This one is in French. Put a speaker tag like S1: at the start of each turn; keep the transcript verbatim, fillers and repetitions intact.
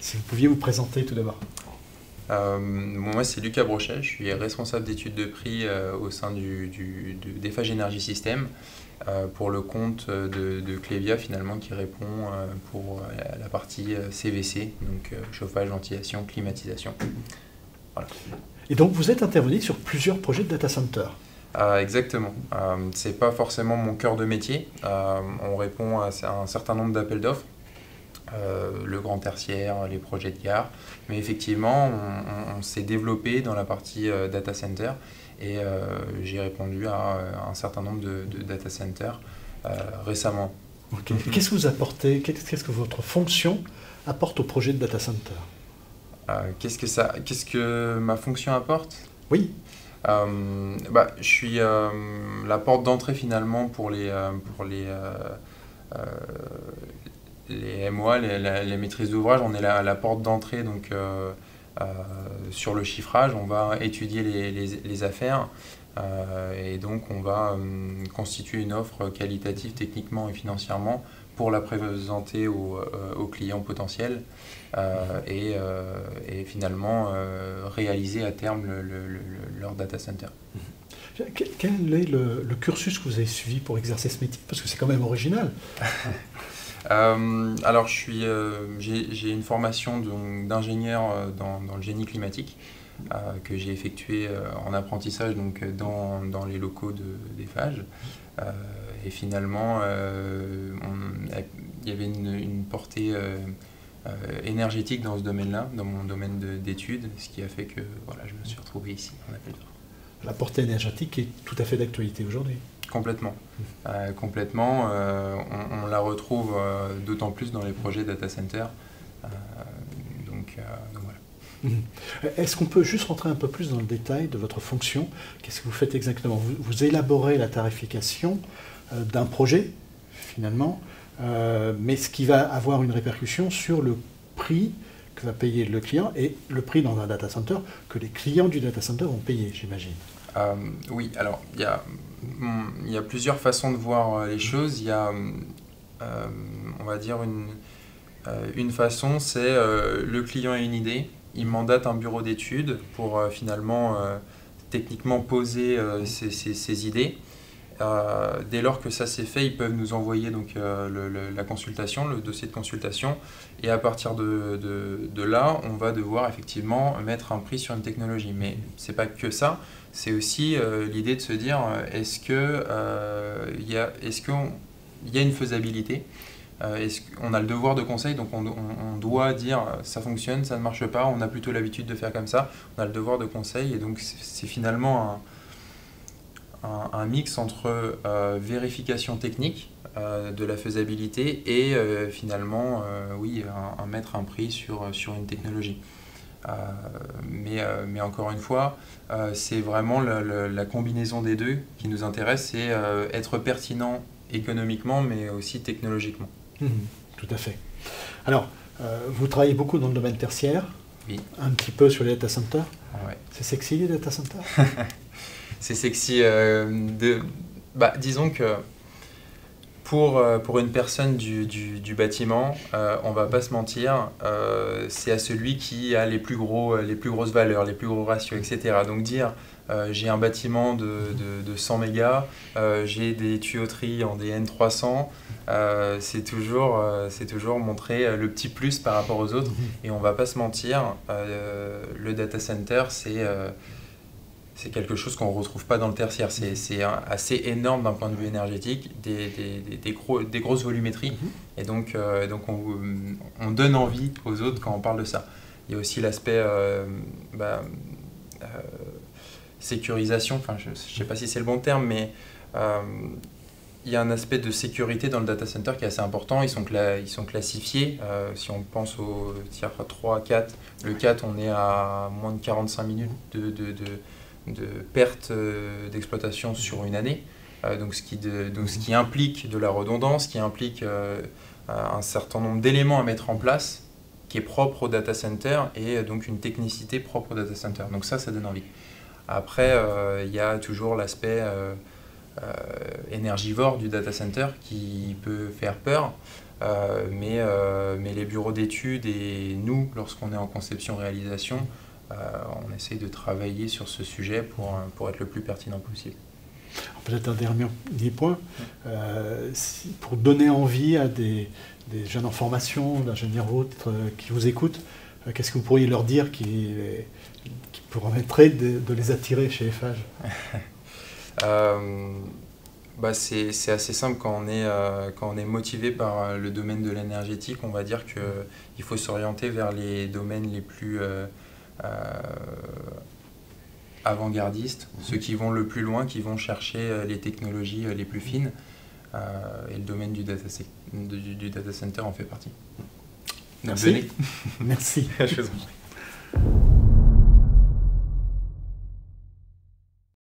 S1: Si vous pouviez vous présenter tout d'abord.
S2: Euh, moi, c'est Lucas Brochet, je suis responsable d'études de prix euh, au sein du, du, de, d'Eiffage Energy System euh, pour le compte de, de Clevia finalement qui répond euh, pour euh, la partie euh, C V C, donc euh, chauffage, ventilation, climatisation. Voilà.
S1: Et donc vous êtes intervenu sur plusieurs projets de data center.
S2: Euh, exactement. Euh, c'est pas forcément mon cœur de métier. Euh, on répond à un certain nombre d'appels d'offres. Euh, le grand tertiaire, les projets de gare. Mais effectivement, on, on, on s'est développé dans la partie euh, data center et euh, j'ai répondu à, à un certain nombre de, de data centers euh, récemment.
S1: Okay. Qu'est-ce que vous apportez, qu'est-ce que votre fonction apporte au projet de data center?
S2: euh, qu'est-ce que ça, qu'est-ce que ma fonction apporte?
S1: Oui.
S2: Euh, bah, je suis euh, la porte d'entrée finalement pour les, euh, pour les euh, euh, les M O A, les, les, les maîtrises d'ouvrage. On est la, la porte d'entrée donc euh, euh, sur le chiffrage. On va étudier les, les, les affaires euh, et donc on va euh, constituer une offre qualitative techniquement et financièrement pour la présenter aux, euh, aux clients potentiels euh, et, euh, et finalement euh, réaliser à terme le, le, le, leur data center.
S1: Quel est le, le cursus que vous avez suivi pour exercer ce métier? Parce que c'est quand même original.
S2: Euh, alors, je suis, euh, j'ai une formation d'ingénieur dans, dans le génie climatique euh, que j'ai effectué euh, en apprentissage donc, dans, dans les locaux d'Eiffage. Euh, et finalement, euh, on, il y avait une, une portée euh, euh, énergétique dans ce domaine-là, dans mon domaine d'études, ce qui a fait que voilà, je me suis retrouvé ici en appel d'offres.
S1: La portée énergétique est tout à fait d'actualité aujourd'hui.
S2: Complètement. Euh, complètement. Euh, on, on la retrouve euh, d'autant plus dans les projets data center. Euh, donc, euh, donc voilà.
S1: Est-ce qu'on peut juste rentrer un peu plus dans le détail de votre fonction? Qu'est-ce que vous faites exactement? vous, vous élaborez la tarification euh, d'un projet, finalement, euh, mais ce qui va avoir une répercussion sur le prix que va payer le client et le prix dans un data center que les clients du data center vont payer, j'imagine.
S2: Euh, oui, alors il y a, il y a plusieurs façons de voir les choses. Il y a, euh, on va dire, une, euh, une façon, c'est euh, le client a une idée, il mandate un bureau d'études pour euh, finalement euh, techniquement poser euh, ses, ses, ses idées. Euh, dès lors que ça s'est fait, ils peuvent nous envoyer donc, euh, le, le, la consultation, le dossier de consultation, et à partir de, de, de là, on va devoir effectivement mettre un prix sur une technologie. Mais c'est pas que ça, c'est aussi euh, l'idée de se dire est-ce que euh, y a, est-ce qu'on, y a une faisabilité, euh, est-ce qu'on a le devoir de conseil, donc on, on, on doit dire ça fonctionne, ça ne marche pas, on a plutôt l'habitude de faire comme ça, on a le devoir de conseil, et donc c'est finalement un Un, un mix entre euh, vérification technique euh, de la faisabilité et euh, finalement, euh, oui, un, un mettre un prix sur, sur une technologie. Euh, mais, euh, mais encore une fois, euh, c'est vraiment le, le, la combinaison des deux qui nous intéresse, c'est euh, être pertinent économiquement, mais aussi technologiquement.
S1: Mmh, tout à fait. Alors, euh, vous travaillez beaucoup dans le domaine tertiaire,
S2: oui.
S1: Un petit peu sur les data centers.
S2: Ouais.
S1: C'est sexy les data centers?
S2: C'est sexy. Euh, de, bah, disons que pour, euh, pour une personne du, du, du bâtiment, euh, on ne va pas se mentir, euh, c'est à celui qui a les plus, gros, les plus grosses valeurs, les plus gros ratios, et cetera. Donc dire euh, j'ai un bâtiment de, de, de cent mégas, euh, j'ai des tuyauteries en D N trois cents, euh, c'est toujours, euh, c'est toujours montrer le petit plus par rapport aux autres. Et on ne va pas se mentir, euh, le data center, c'est... Euh, c'est quelque chose qu'on ne retrouve pas dans le tertiaire. C'est assez énorme d'un point de vue énergétique, des, des, des, gros, des grosses volumétries. Mm-hmm. Et donc, euh, donc on, on donne envie aux autres quand on parle de ça. Il y a aussi l'aspect euh, bah, euh, sécurisation, enfin, je ne sais pas si c'est le bon terme, mais euh, il y a un aspect de sécurité dans le data center qui est assez important. Ils sont, cla ils sont classifiés. Euh, si on pense au tiers trois, quatre, le quatre, on est à moins de quarante-cinq minutes de... de, de de perte d'exploitation sur une année, euh, donc, ce qui de, donc ce qui implique de la redondance, qui implique euh, un certain nombre d'éléments à mettre en place qui est propre au data center et donc une technicité propre au data center. Donc ça, ça donne envie. Après, euh, il y a toujours l'aspect euh, euh, énergivore du data center qui peut faire peur. Euh, mais, euh, mais les bureaux d'études et nous, lorsqu'on est en conception-réalisation, euh, on essaye de travailler sur ce sujet pour, pour être le plus pertinent possible.
S1: Peut-être un dernier, dernier point, euh, si, pour donner envie à des, des jeunes en formation, d'ingénieurs autres euh, qui vous écoutent, euh, qu'est-ce que vous pourriez leur dire qui, qui permettrait de, de les attirer chez Eiffage?
S2: euh, bah c'est, c'est assez simple. Quand on est, euh, quand on est motivé par le domaine de l'énergétique, on va dire qu'il faut s'orienter vers les domaines les plus euh, euh, avant-gardistes, mmh. ceux qui vont le plus loin, qui vont chercher les technologies les plus fines. Euh, et le domaine du data, du, du data center en fait partie.
S1: Merci. Merci.
S2: Je vous en prie.